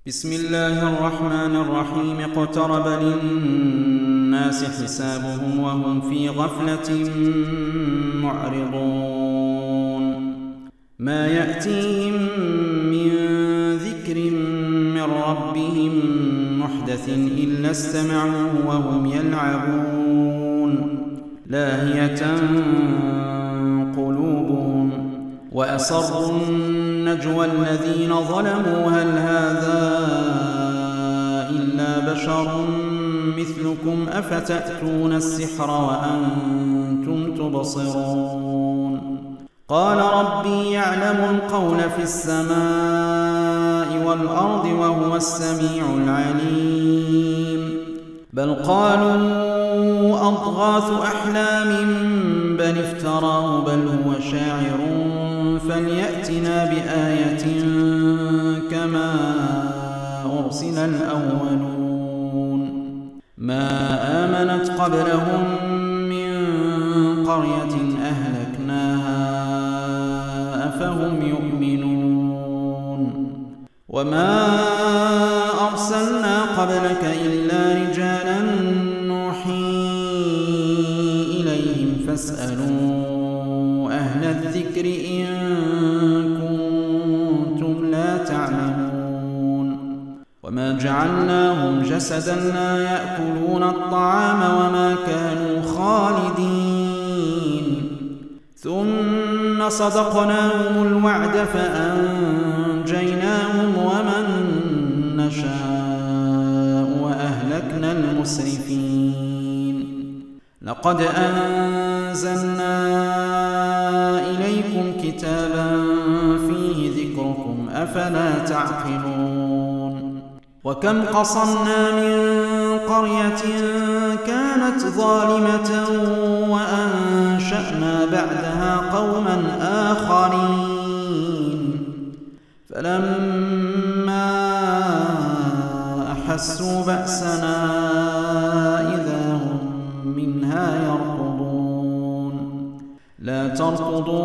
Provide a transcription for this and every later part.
بسم الله الرحمن الرحيم. اقترب للناس حسابهم وهم في غفلة معرضون. ما يأتيهم من ذكر من ربهم محدث إلا استمعوه وهم يلعبون لاهية قلوبهم وأسروا النجوى الذين ظلموا هل هذا إلا بشر مثلكم أفتأتون السحر وأنتم تبصرون. قال ربي يعلم القول في السماء والأرض وهو السميع العليم. بل قالوا أضغاث أحلام بل افتراه بل هو شاعر فليأتنا بآية كما أرسل الأولون. ما آمنت قبلهم من قرية أهلكناها أفهم يؤمنون. وما أرسلنا قبلك إلا رجالا نوحي إليهم فاسألوا أهل الذكر إن كنتم لا تعلمون. وما جعلناهم جسدا لا يأكلون الطعام وما كانوا خالدين ثم صدقناهم الوعد فأنجيناهم ومن نشاء وأهلكنا المسرفين. لقد أنزلنا إليكم كتابا فيه ذكركم أفلا تعقلون. وكم قصمنا من قرية كانت ظالمة وأنشأنا بعدها قوما آخرين فلما أحسوا بأسنا إذا هم منها يركضون. لا تركضوا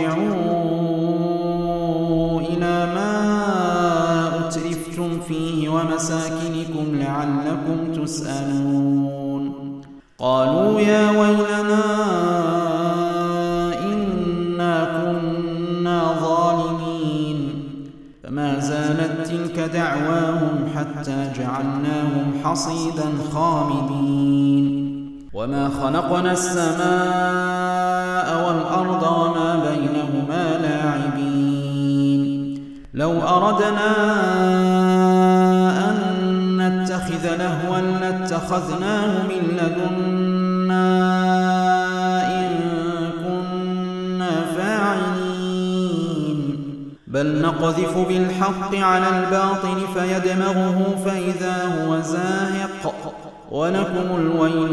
وارجعوا إلى ما أترفتم فيه ومساكنكم لعلكم تسألون. قالوا يا ويلنا إنا كنا ظالمين. فما زالت تلك دعواهم حتى جعلناهم حصيدا خامدين. وما خلقنا السماء والأرض وما بينهما لاعبين. لو أردنا أن نتخذ لهوا لاتخذناه من لدنا إن كنا فاعلين. بل نقذف بالحق على الباطل فيدمغه فإذا هو زاهق ولكم الويل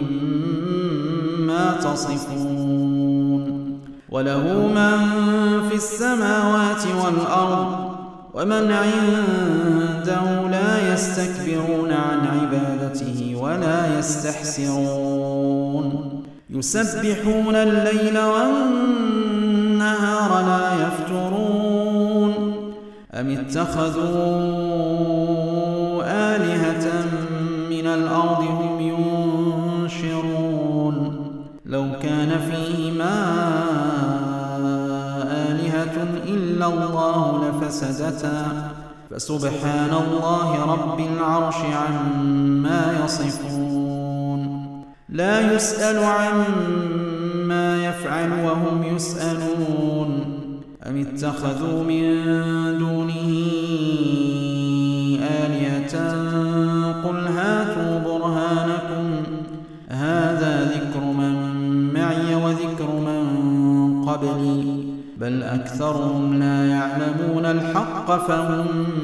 مما تصفون. وله من في السماوات والأرض ومن عنده لا يستكبرون عن عبادته ولا يستحسرون. يسبحون الليل والنهار لا يفترون. أم اتخذوا آلهة من الأرض هم ينشرون. لو كان فيهما آلهة إلا الله لفسدتا فسبحان الله رب العرش عما يصفون. لا يسأل عما يفعل وهم يسألون. أم اتخذوا من دونه آلهة قل هاتوا برهانكم هذا ذكر من معي وذكر من قبلي بل أكثرهم لا يعلمون الحق فهم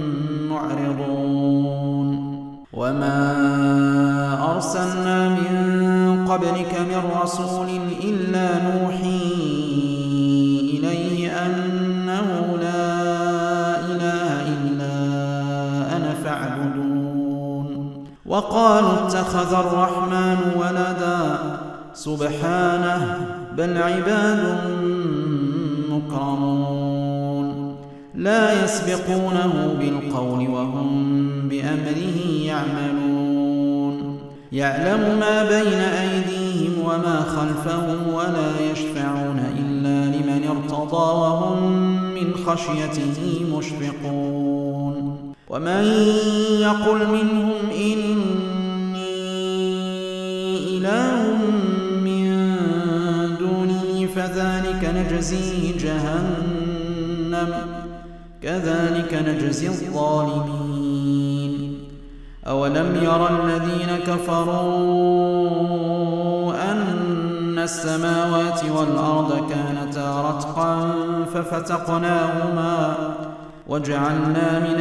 معرضون. وما أرسلنا من قبلك من رسول إلا نوحي إليه أنه لا إله إلا أنا فاعبدون. وقالوا اتخذ الرحمن ولدا سبحانه بل عباد مكرمون لا يسبقونه بالقول وهم بأمره يعملون يعلم ما بين أيديهم وما خلفهم ولا يشفعون إلا لمن ارتضى وهم من خشيته مشفقون ومن يقل منهم إني إله من دونه فذلك نجزيه جهنم كذلك نجزي الظالمين أولم يرى الذين كفروا أن السماوات والأرض كانتا رتقا ففتقناهما وجعلنا من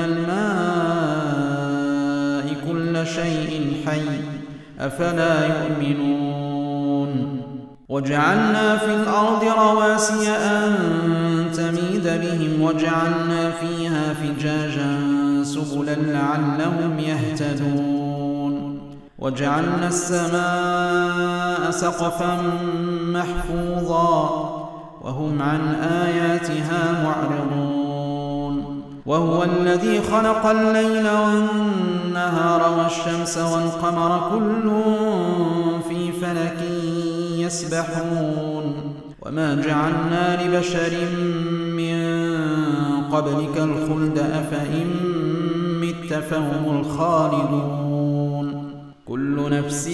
الماء كل شيء حي أفلا يؤمنون وجعلنا في الأرض رواسي أن تميد بهم وجعلنا فيها فجاجا سبلا لعلهم يهتدون وجعلنا السماء سقفا محفوظا وهم عن آياتها معرضون وهو الذي خلق الليل والنهار والشمس والقمر كل في فلك يسبحون وما جعلنا لبشر من قبلك الخلد أفإن مت فهم الخالدون كل نفس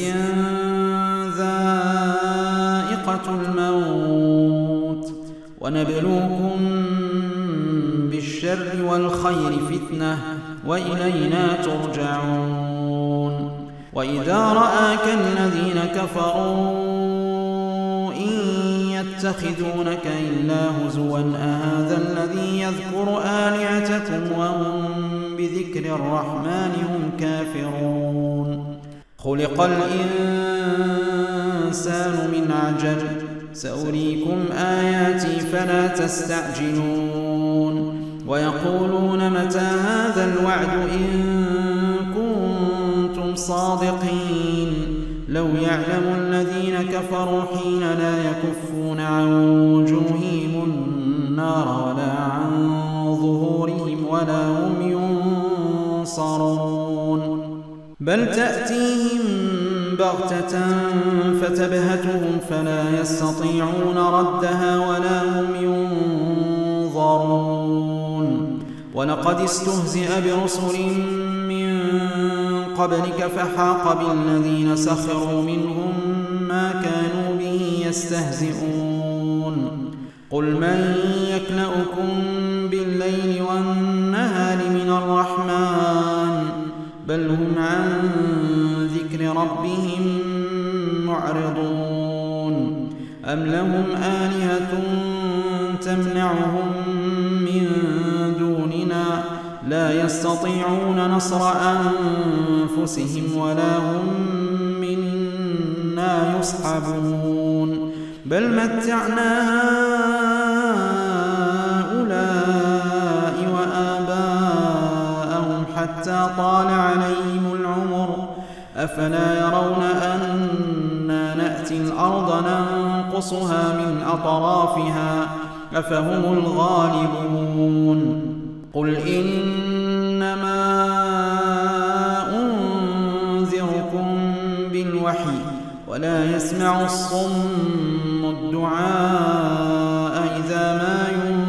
ذائقة الموت ونبلوكم بالشر والخير فتنة وإلينا ترجعون وإذا رآك الذين كفروا إن يتخذونك إلا هزوا أهذا الذي يذكر آلهتكم وهم بذكر الرحمن هم كافرون خلق الإنسان من عجل سأريكم آياتي فلا تستعجلون ويقولون متى هذا الوعد إن كنتم صادقين لو يعلم الذين كفروا حين لا يكفون عن وجوههم النار ولا عن ظهورهم ولا هم ينصرون بل تأتيهم بغتة فتبهتهم فلا يستطيعون ردها ولا هم ينظرون ولقد استهزئ برسل من قبلك فحاق بالذين سخروا منهم ما كانوا به يستهزئون قل من يكلؤكم بالليل والنهار من الرحمن بل هم عن ذكر ربهم معرضون أم لهم آلهة تمنعهم من دوننا لا يستطيعون نصر أنفسهم ولا هم منا يصحبون بل متعنا هؤلاء وآباءهم حتى طال عليهم العمر أفلا يرون أنا نأتي الأرض ننقصها من أطرافها أفهم الغالبون قل إنما أنذركم بالوحي ولا يسمع الصم الدعاء إذا ما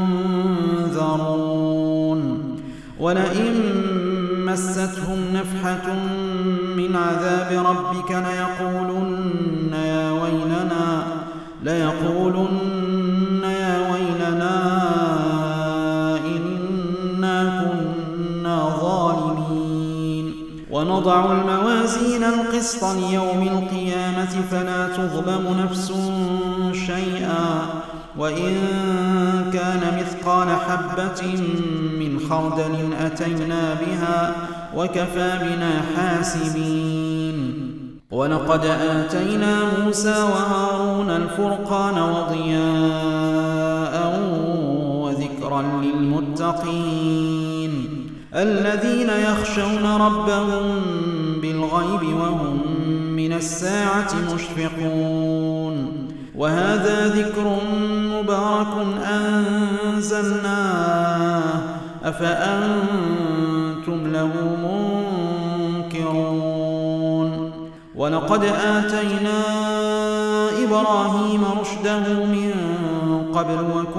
ينذرون ولئن مستهم نفحة من عذاب ربك ليقولن يا ويلنا إنا كنا ظالمين ونضع الموازين القسط ليوم القيامة فلا تظلم نفس شيئا وإن كان مثقال حبة من خردل أتينا بها وكفى بنا حاسبين ولقد آتينا موسى وهارون الفرقان وضياء وذكرا للمتقين الذين يخشون ربهم بالغيب وهم من الساعة مشفقون وهذا ذكر مبارك أنزلناه أفأنتم له منكرون ولقد آتينا إبراهيم رشده من قبل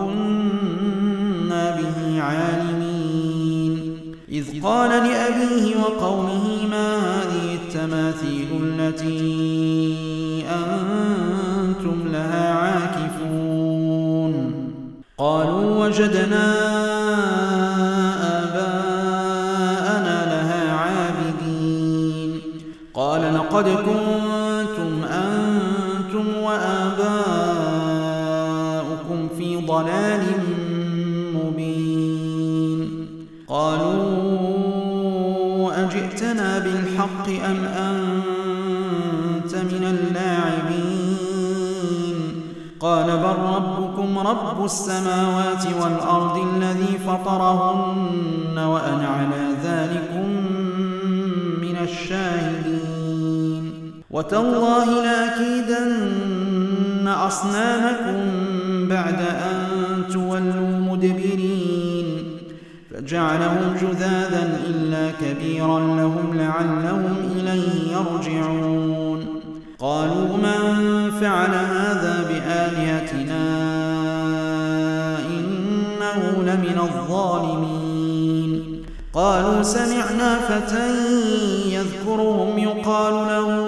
وكنا به عالمين إذ قال لأبيه وقومه ما هذه التماثيل التي أنتم لها عاكفون قالوا وجدنا آباءنا لها عابدين قال لقد كنتم أنتم وآباؤكم في ضلال مبين قالوا أجئتنا بالحق أم أنت من اللاعبين قال بل ربكم رب السماوات والأرض الذي فطرهن وأنا على ذلكم من الشاهدين وتالله لأكيدن أصنامكم بعد أن تولوا مدبرين فجعلهم جذاذا إلا كبيرا لهم لعلهم إليه يرجعون قالوا من فعل هذا بآلهتنا إنه لمن الظالمين قالوا سمعنا فتى يذكرهم يقال له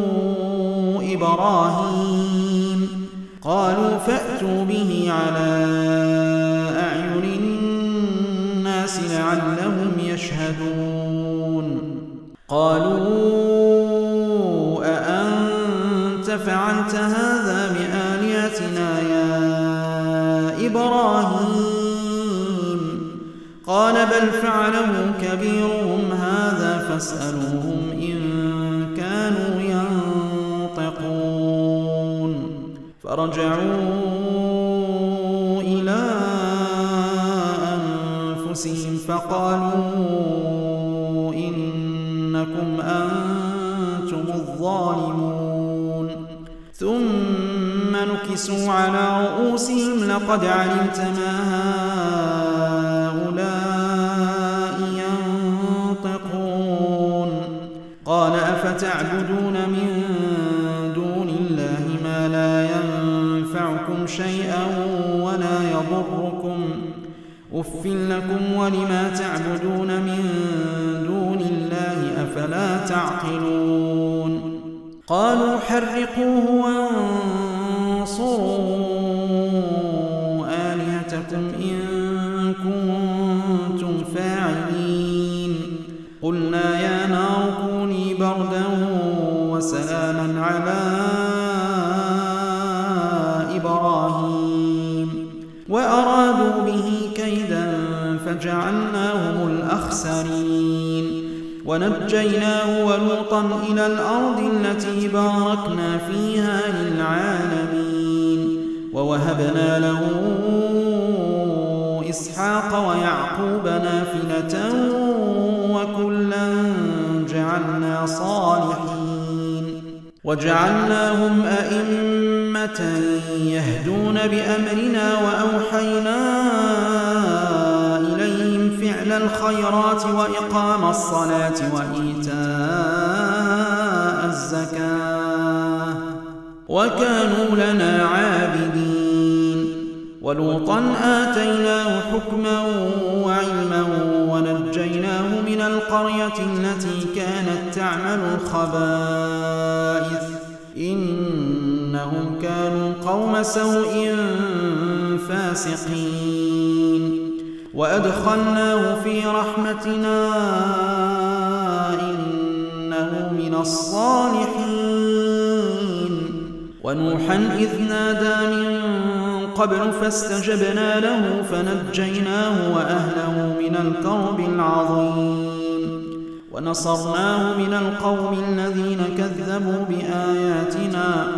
إبراهيم قالوا فأتوا به على أعين الناس لعلهم يشهدون قالوا أأنت فعلت هذا بآلهتنا يا إبراهيم قال بل فعله كبيرهم هذا فاسألوهم إن كانوا ينطقون فرجعوا إلى أنفسهم فقالوا إنكم أنتم الظالمون ثم نكسوا على رؤوسهم لقد علمت ما هؤلاء ينطقون قال أفتعبدون من دون الله ما لا ينفعكم شيئا ولا يضركم أف لكم ولما تعبدون من دون الله أفلا تعقلون قالوا حرقوه وانصروا آلهتكم إن كنتم فاعلين قلنا يا نار كوني بردا وسلاما على إبراهيم وأرادوا به كيدا فجعلناهم الأخسرين ونجيناه ولوطا إلى الأرض التي باركنا فيها للعالمين ووهبنا له إسحاق ويعقوب نافلة وكلا جعلنا صالحين وجعلناهم أئمة يهدون بأمرنا وأوحينا إليهم فعل الخيرات وإقام الصلاة وإيتاء الزكاة وكانوا لنا عابدين ولوطا آتيناه حكما وعلما ونجيناه من القرية التي كانت تعمل الخبائث إنهم كانوا قوم سوء فاسقين وأدخلناه في رحمتنا إنه من الصالحين ونوحا إذ نادى من قبل فاستجبنا له فنجيناه وأهله من الكرب العظيم ونصرناه من القوم الذين كذبوا بآياتنا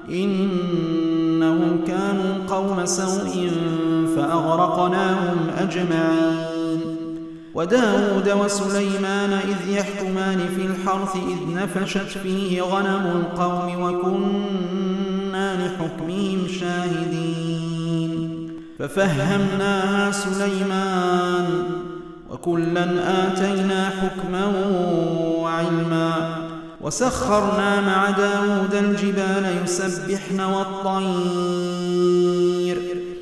إنهم كانوا قوم سوء فأغرقناهم أجمعين وداود وسليمان إذ يحكمان في الحرث إذ نفشت فيه غنم القوم وكنا لحكمهم شاهدين ففهمناها سليمان وكلا آتينا حكما وعلما وسخرنا مع داود الجبال يسبحن والطير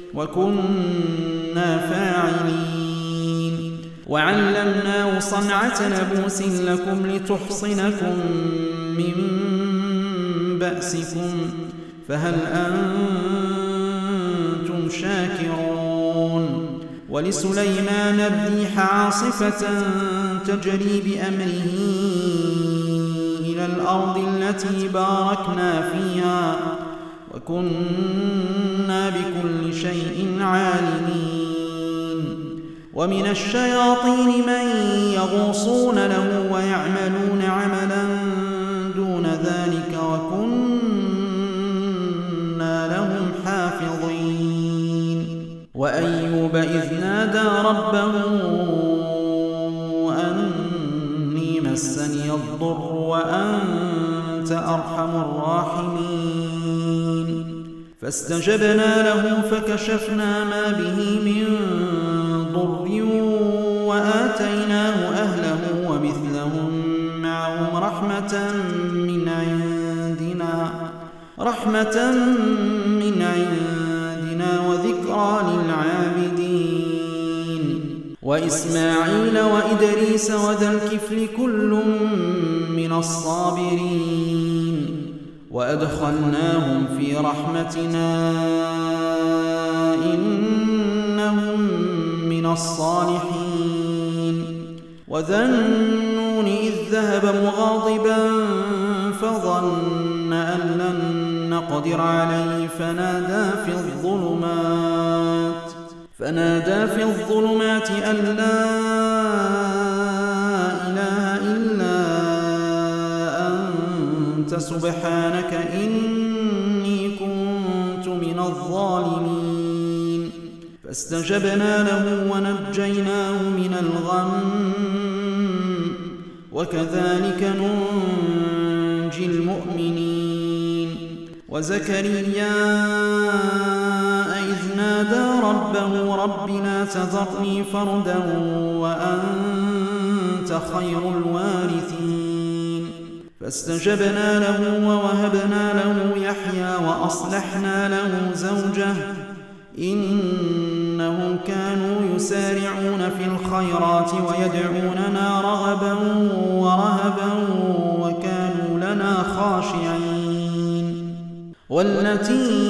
وكنا فاعلين وعلمناه صنعة لبوس لكم لتحصنكم من بأسكم فهل أنتم شاكرون ولسليمان الريح عاصفة تجري بأمره إلى الأرض التي باركنا فيها وكنا بكل شيء عالمين ومن الشياطين من يغوصون له ويعملون عملا دون ذلك وكنا لهم حافظين وأيوب إذ نادى ربه أني مسني الضر وأنت أرحم الراحمين فاستجبنا له فكشفنا ما به من ضر وآتيناه أهله ومثلهم معهم رحمة من عندنا وذكرى للعابدين وإسماعيل وإدريس وذا الكفل كل من الصابرين وأدخلناهم في رحمتنا إنهم من الصالحين وذا النون إذ ذهب مغاضبا فظن أن لن نقدر عليه فنادى في الظلمات أن لا إله إلا أنت سبحانك إني كنت من الظالمين فاستجبنا له ونجيناه من الغم وكذلك ننجي المؤمنين وزكريا إذ نادى ربه رب لا تذرني فردا وأنت خير الوارثين فاستجبنا له ووهبنا له يحيى وأصلحنا له زوجه إنهم كانوا يسارعون في الخيرات ويدعوننا رغبا ورهبا وكانوا لنا خاشعين والتي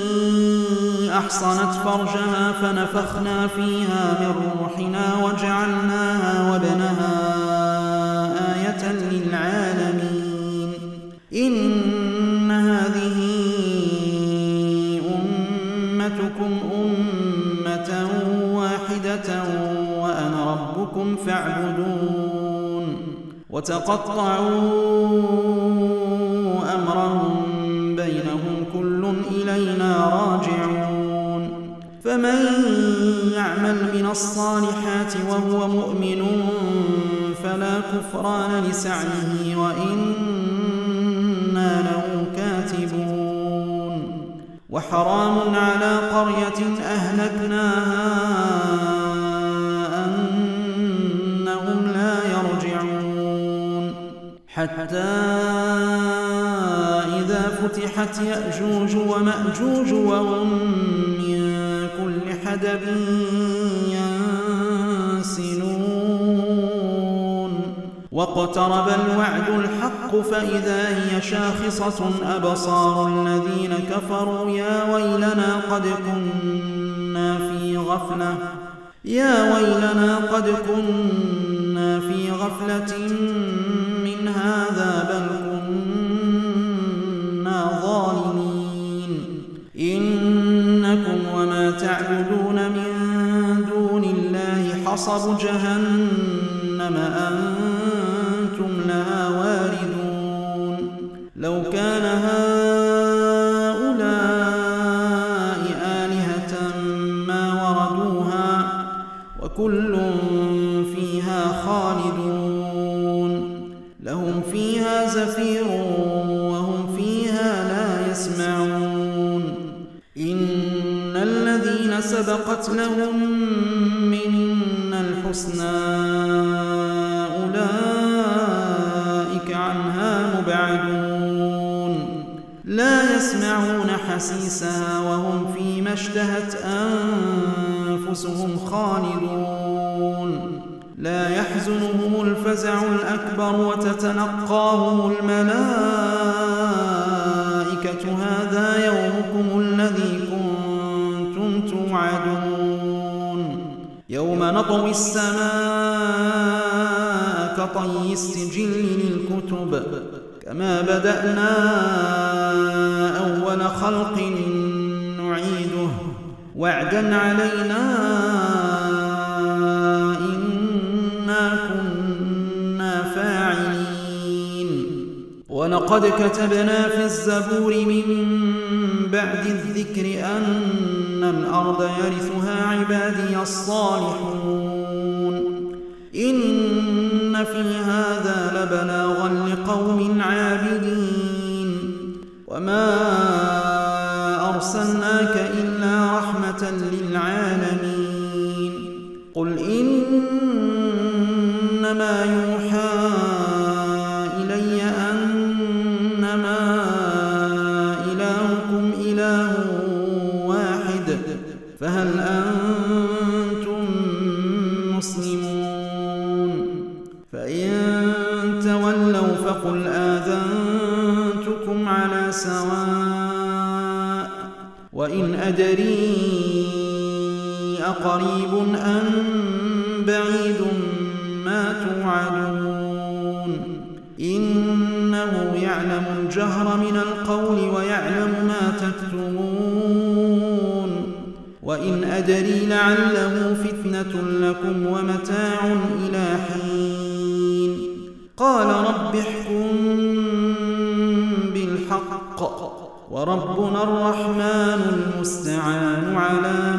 أحصنت فرجها فنفخنا فيها من روحنا وجعلناها وابنها آية للعالمين إن هذه أمتكم أمة واحدة وأنا ربكم فاعبدون وتقطعوا أمرهم بينهم كل إلينا راجعون فمن يعمل من الصالحات وهو مؤمن فلا كفران لسعيه وإنا له كاتبون وحرام على قرية أهلكناها أنهم لا يرجعون حتى إذا فتحت يأجوج ومأجوج وهم من كل حدب ينسلون واقترب الوعد الحق فإذا هي شاخصة أبصار الذين كفروا يا ويلنا قد كنا في غفلة من هذا بل كنا ظالمين إنكم وما تعبدون من دون الله حصب جهنم أنتم لها واردون لو كان هؤلاء آلهة ما وردوها وكل فيها خالدون لهم فيها زفير وهم فيها لا يسمعون إن الذين سبقت لهم منا الحسنى أولئك عنها مبعدون لا يسمعون حسيسها وهم فيما اشتهت أنفسهم خالدون لا يحزنهم الفزع الأكبر وتتلقاهم الملائكة هذا يومكم الذي كنتم توعدون يوم نطوي السماء كطي السجل للكتب كما بدأنا أول خلق نعيده وعدا علينا إنا كنا فاعلين ولقد كتبنا في الزبور من بعد الذكر أن الأرض يرثها عبادي الصالحون إن في هذا لبلاغا لقوم عابدين وما أرسلناك إلا رحمة للعالمين قل إنما يوحى إلي أنما إلهكم إله واحد فهل أنتم مسلمون فإن تولوا فقل آذنتكم على سواء وإن أدري أقريب أم بعيد ما توعدون إنه يعلم الجهر من القول ويعلم ما تكتمون وإن أدري لعله فتنة لكم ومتاع إلى حين قال رب احكم بالحق وربنا الرحمن المستعان على